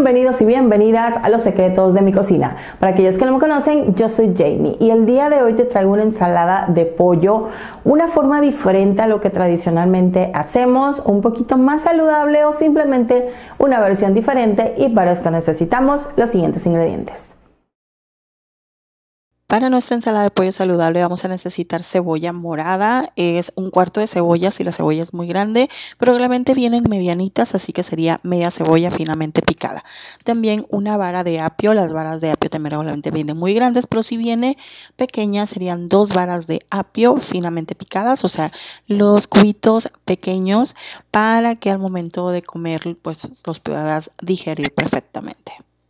Bienvenidos y bienvenidas a Los Secretos de mi Cocina. Para aquellos que no me conocen, yo soy Jamie y el día de hoy te traigo una ensalada de pollo, una forma diferente a lo que tradicionalmente hacemos, un poquito más saludable o simplemente una versión diferente, y para esto necesitamos los siguientes ingredientes. Para nuestra ensalada de pollo saludable vamos a necesitar cebolla morada, es un cuarto de cebolla si la cebolla es muy grande, pero realmente vienen medianitas, así que sería media cebolla finamente picada. También una vara de apio, las varas de apio también realmente vienen muy grandes, pero si viene pequeña serían 2 varas de apio finamente picadas, o sea, los cubitos pequeños para que al momento de comer pues los puedas digerir perfectamente.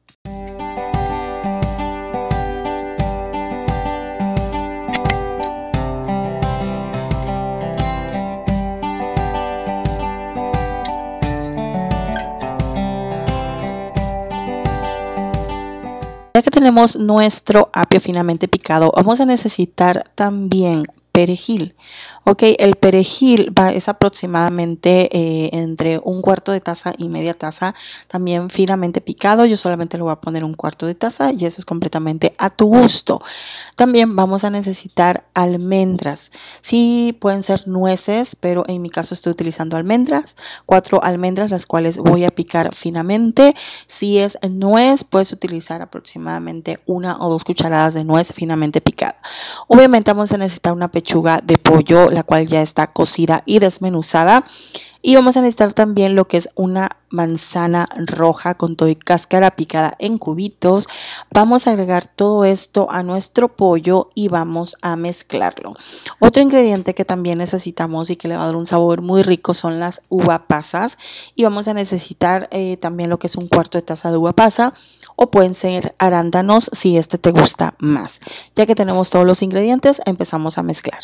Ya que tenemos nuestro apio finamente picado, vamos a necesitar también perejil. Ok, el perejil es aproximadamente entre un cuarto de taza y media taza, también finamente picado. Yo solamente le voy a poner un cuarto de taza y eso es completamente a tu gusto. También vamos a necesitar almendras. Sí, pueden ser nueces, pero en mi caso estoy utilizando almendras. 4 almendras, las cuales voy a picar finamente. Si es nuez, puedes utilizar aproximadamente 1 o 2 cucharadas de nuez finamente picada. Obviamente vamos a necesitar una pechuga de pollo, la cual ya está cocida y desmenuzada. Y vamos a necesitar también lo que es una manzana roja con todo y cáscara picada en cubitos. Vamos a agregar todo esto a nuestro pollo y vamos a mezclarlo. Otro ingrediente que también necesitamos y que le va a dar un sabor muy rico son las uva pasas. Y vamos a necesitar también lo que es un cuarto de taza de uva pasa, o pueden ser arándanos si este te gusta más. Ya que tenemos todos los ingredientes, empezamos a mezclar.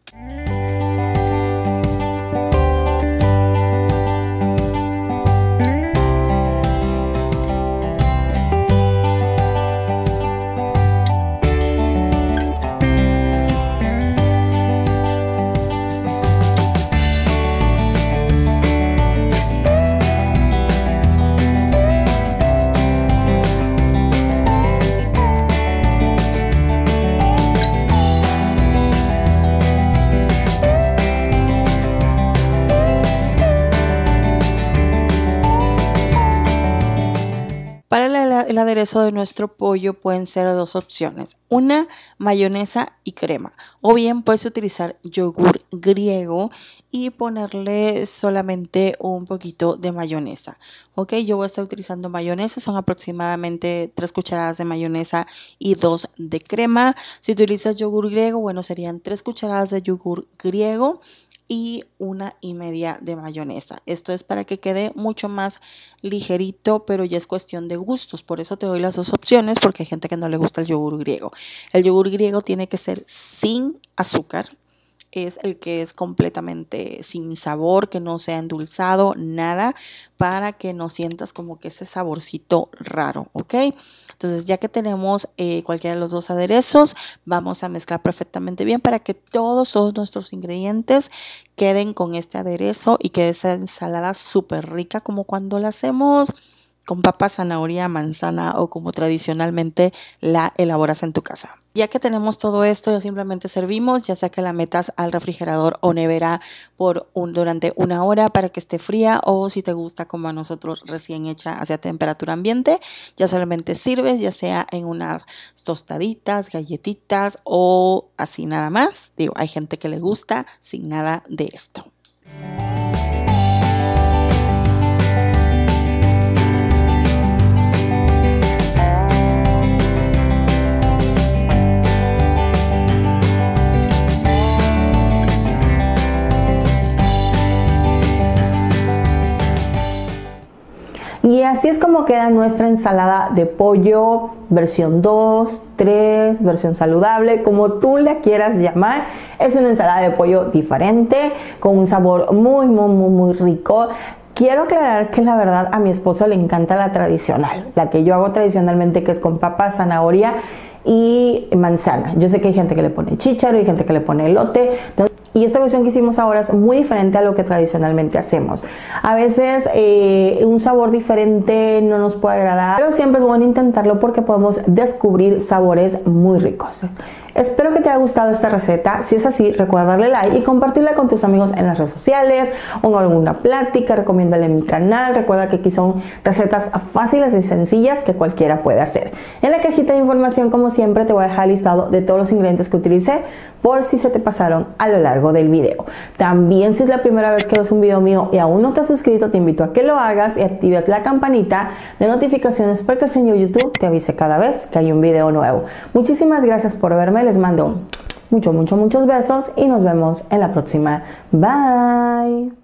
Para el aderezo de nuestro pollo pueden ser 2 opciones, una mayonesa y crema, o bien puedes utilizar yogur griego y ponerle solamente un poquito de mayonesa. Ok, yo voy a estar utilizando mayonesa, son aproximadamente 3 cucharadas de mayonesa y 2 de crema. Si utilizas yogur griego, bueno, serían 3 cucharadas de yogur griego y 1,5 de mayonesa. Esto es para que quede mucho más ligerito, pero ya es cuestión de gustos. Por eso te doy las 2 opciones, porque hay gente que no le gusta el yogur griego. El yogur griego tiene que ser sin azúcar. Es el que es completamente sin sabor, que no sea endulzado, nada, para que no sientas como que ese saborcito raro, ¿ok? Entonces, ya que tenemos cualquiera de los 2 aderezos, vamos a mezclar perfectamente bien para que todos nuestros ingredientes queden con este aderezo y quede esa ensalada súper rica, como cuando la hacemos con papa, zanahoria, manzana o como tradicionalmente la elaboras en tu casa. Ya que tenemos todo esto, ya simplemente servimos, ya sea que la metas al refrigerador o nevera durante 1 hora para que esté fría, o si te gusta como a nosotros recién hecha hacia temperatura ambiente, ya solamente sirves, ya sea en unas tostaditas, galletitas o así nada más. Digo, hay gente que le gusta sin nada de esto. Y así es como queda nuestra ensalada de pollo, versión 2, 3, versión saludable, como tú la quieras llamar. Es una ensalada de pollo diferente, con un sabor muy rico. Quiero aclarar que la verdad a mi esposo le encanta la tradicional, la que yo hago tradicionalmente, que es con papa, zanahoria y manzana. Yo sé que hay gente que le pone chícharo y gente que le pone elote. Entonces, Y esta versión que hicimos ahora es muy diferente a lo que tradicionalmente hacemos. A veces un sabor diferente no nos puede agradar, pero siempre es bueno intentarlo porque podemos descubrir sabores muy ricos. Espero que te haya gustado esta receta. Si es así, recuerda darle like y compartirla con tus amigos en las redes sociales o en alguna plática. Recomiéndale mi canal. Recuerda que aquí son recetas fáciles y sencillas que cualquiera puede hacer. En la cajita de información, como siempre, te voy a dejar el listado de todos los ingredientes que utilicé por si se te pasaron a lo largo del video. También, si es la primera vez que ves un video mío y aún no te has suscrito, te invito a que lo hagas y actives la campanita de notificaciones para que el señor YouTube te avise cada vez que hay un video nuevo. Muchísimas gracias por verme. Les mando muchos besos y nos vemos en la próxima. Bye.